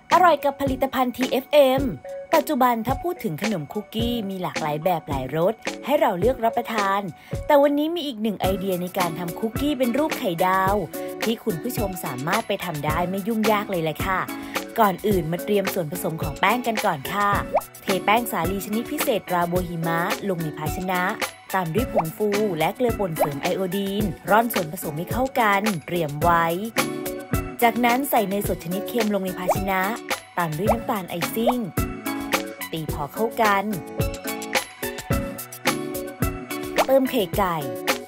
อร่อยกับผลิตภัณฑ์ TFM ปัจจุบันถ้าพูดถึงขนมคุกกี้มีหลากหลายแบบหลายรสให้เราเลือกรับประทานแต่วันนี้มีอีกหนึ่งไอเดียในการทำคุกกี้เป็นรูปไข่ดาวที่คุณผู้ชมสามารถไปทำได้ไม่ยุ่งยากเลยแหละค่ะก่อนอื่นมาเตรียมส่วนผสมของแป้งกันก่อนค่ะเทแป้งสาลีชนิดพิเศษราโบหิมะลงในภาชนะตามด้วยผงฟูและเกลือป่นเสริมไอโอดีนร่อนส่วนผสมให้เข้ากันเตรียมไว้จากนั้นใส่เนยสดชนิดเค็มลงในภาชนะตามด้วยน้ำตาลไอซิ่งตีพอเข้ากันเติมไข่ไก่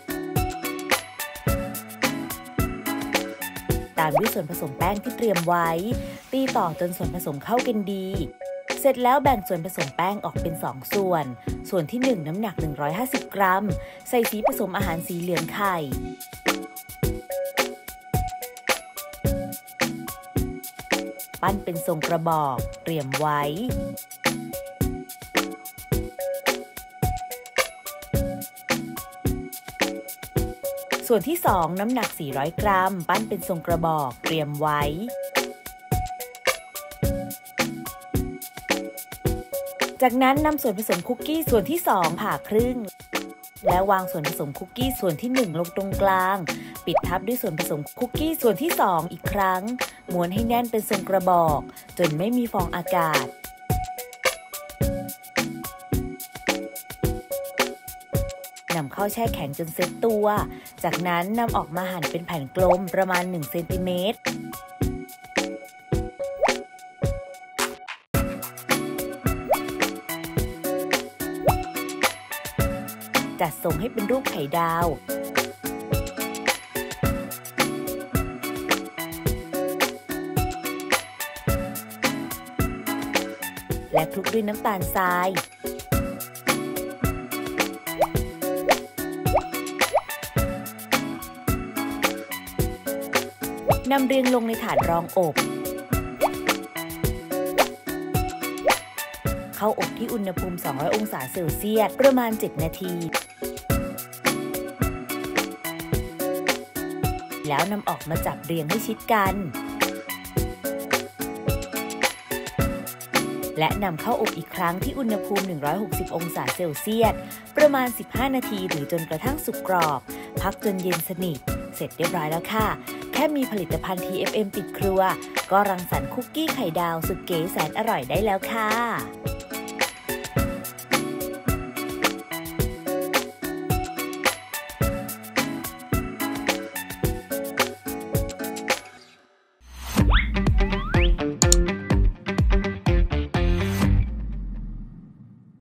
ตามด้วยส่วนผสมแป้งที่เตรียมไว้ตีต่อจนส่วนผสมเข้ากันดีเสร็จแล้วแบ่งส่วนผสมแป้งออกเป็น2ส่วนที่1น้ำหนัก150กรัมใส่สีผสมอาหารสีเหลืองไข่ปั้นเป็นทรงกระบอกเตรียมไว้ส่วนที่2น้ำหนัก400กรัมปั้นเป็นทรงกระบอกเตรียมไว้จากนั้นนำส่วนผสมคุกกี้ส่วนที่2ผ่าครึ่งแล้ววางส่วนผสมคุกกี้ส่วนที่1ลงตรงกลางปิดทับด้วยส่วนผสมคุกกี้ส่วนที่2อีกครั้งม้วนให้แน่นเป็นทรงกระบอกจนไม่มีฟองอากาศนำเข้าแช่แข็งจนเซ็ตตัวจากนั้นนำออกมาหั่นเป็นแผ่นกลมประมาณ1เซนติเมตรจัดทรงให้เป็นรูปไข่ดาวและคลุกด้วยน้ำตาลทรายนำเรียงลงในถาดรองอบเข้าอบที่อุณหภูมิ200องศาเซลเซียสประมาณ7นาทีแล้วนำออกมาจับเรียงให้ชิดกันและนำเข้าอบอีกครั้งที่อุณหภูมิ160องศาเซลเซียสประมาณ15นาทีหรือจนกระทั่งสุกกรอบพักจนเย็นสนิทเสร็จเรียบร้อยแล้วค่ะแค่มีผลิตภัณฑ์ TFM ติดครัวก็รังสรรค์คุกกี้ไข่ดาวสุดเก๋แสนอร่อยได้แล้วค่ะ